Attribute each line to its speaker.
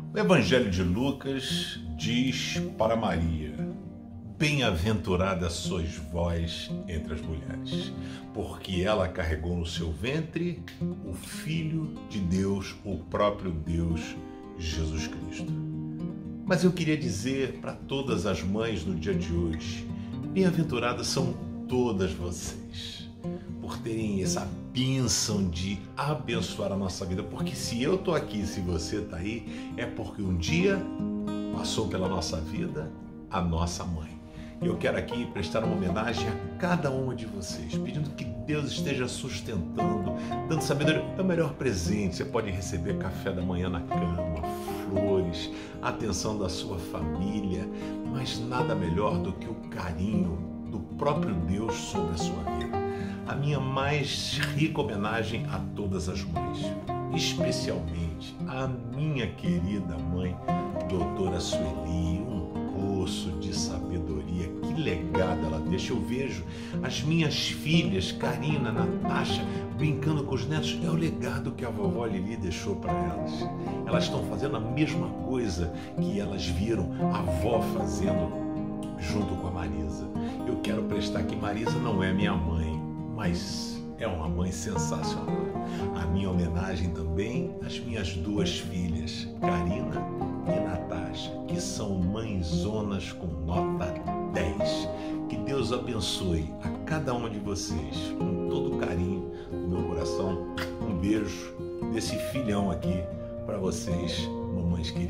Speaker 1: O Evangelho de Lucas diz para Maria: bem-aventurada sois vós entre as mulheres, porque ela carregou no seu ventre o Filho de Deus, o próprio Deus, Jesus Cristo. Mas eu queria dizer para todas as mães no dia de hoje: bem-aventuradas são todas vocês, por terem essa bênção de abençoar a nossa vida, porque se eu estou aqui, se você está aí, é porque um dia passou pela nossa vida a nossa mãe. Eu quero aqui prestar uma homenagem a cada uma de vocês, pedindo que Deus esteja sustentando, dando sabedoria. É o melhor presente. Você pode receber café da manhã na cama, flores, a atenção da sua família, mas nada melhor do que o carinho do próprio Deus sobre a sua vida. A minha mais rica homenagem a todas as mães, especialmente a minha querida mãe, doutora Sueli, um poço de sabedoria. Que legado ela deixa. Eu vejo as minhas filhas, Karina, Natasha, brincando com os netos. É o legado que a vovó Lili deixou para elas. Elas estão fazendo a mesma coisa que elas viram a avó fazendo junto com a Marisa. Eu quero prestar que Marisa não é minha mãe, mas é uma mãe sensacional. A minha homenagem também às minhas duas filhas, Karina e Natasha, que são mãezonas com nota 10. Que Deus abençoe a cada uma de vocês, com todo o carinho do meu coração. Um beijo desse filhão aqui para vocês, mamães queridas.